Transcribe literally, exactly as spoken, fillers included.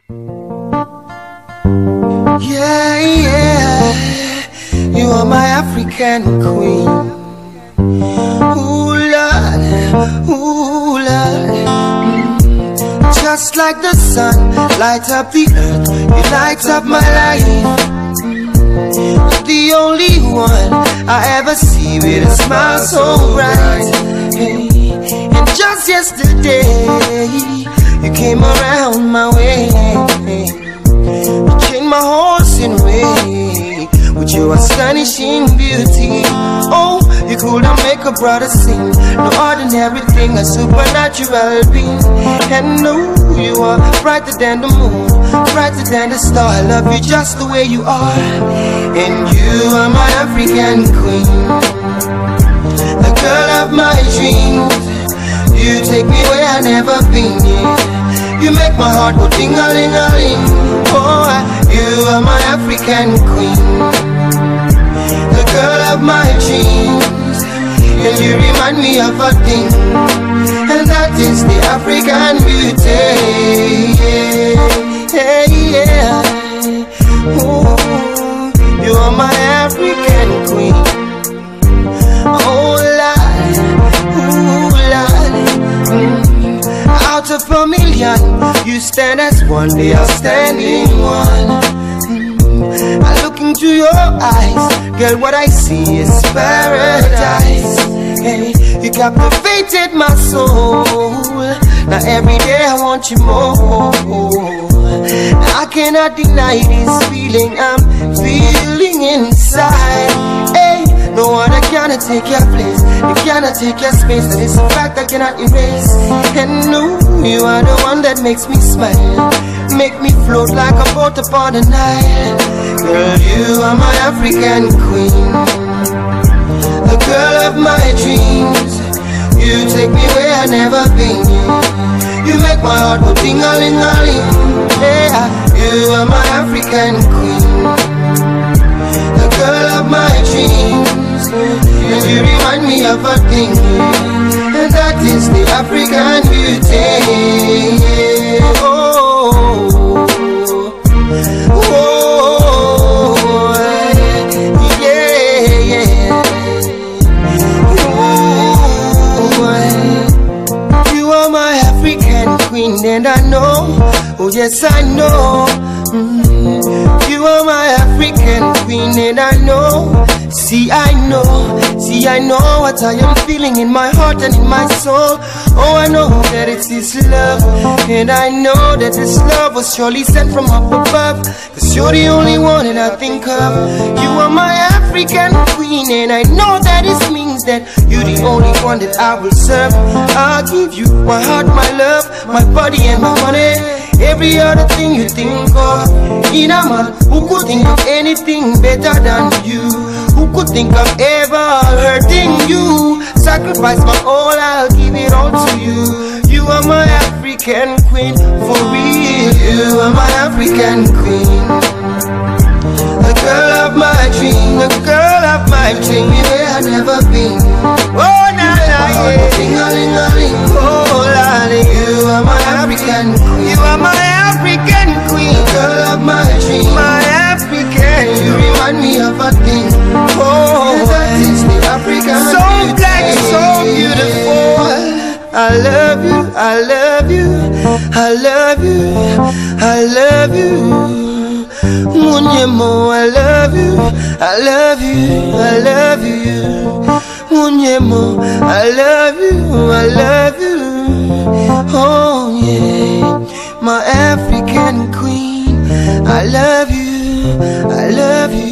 Yeah, yeah, you are my African queen. Ooh, Lord, ooh, Lord. Just like the sun, light up the earth, you light up my life. The only one I ever see with a smile so bright. Hey, and just yesterday, you came around my way. You changed my horse in way with your astonishing beauty. Oh, you couldn't make a brother sing. No ordinary thing, a supernatural being. And no, you are brighter than the moon, brighter than the star. I love you just the way you are. And you are my African queen, the girl of my dreams. You take me where I've never been, yeah. You make my heart go ting-a-ling-a-ling. Oh, you are my African queen, the girl of my dreams. And you remind me of a thing, and that is the African beauty. Yeah, yeah, yeah. Ooh, you are my African queen. Oh, Lord, ooh, Lord. Mm. Out of a million, you stand as one, the outstanding one. Mm. I look into your eyes, girl, what I see is paradise. Hey, you captivated my soul. Now every day I want you more. I cannot deny this feeling I'm feeling inside. Hey, no one cannot take your place, you cannot take your space. That is a fact I cannot erase. And no, you are the one that makes me smile, make me float like a boat upon the Nile. Girl, you are my African queen, the girl of my dreams. You take me where I've never been. You make my heart go ting-a-ling-a-ling. Yeah, you are my African queen, the girl of my dreams. And you remind me of a thing, and that is the African beauty. Oh, oh, yeah, yeah. Oh, you are my African queen, and I know, oh yes I know. Mm, you are my African queen, and I know. See I know, see I know what I am feeling in my heart and in my soul. Oh, I know that it's this love, and I know that this love was surely sent from up above. Cause you're the only one that I think of. You are my African queen, and I know that this means that you're the only one that I will serve. I'll give you my heart, my love, my body and my money. Every other thing you think of. In a man who could think of anything better than you, who could think of ever hurting you. Sacrifice my all, I'll give it all to you. You are my African queen, for real. You are my African queen, the girl of my dream, the girl of my dream. Where I've never been. Oh, nah, nah, yeah. Ting-a-ling-a-ling. Oh, Lord, you are my African queen. You are my African queen, the girl of my dream, my African. You remind me of a thing. Oh, that is the African so beauty. Black, so beautiful. I love you, I love you, I love you, I love you. Munyemo, I love you, I love you, I love you. Munyemo, I love you, I love you. Oh yeah, my African queen, I love you, I love you.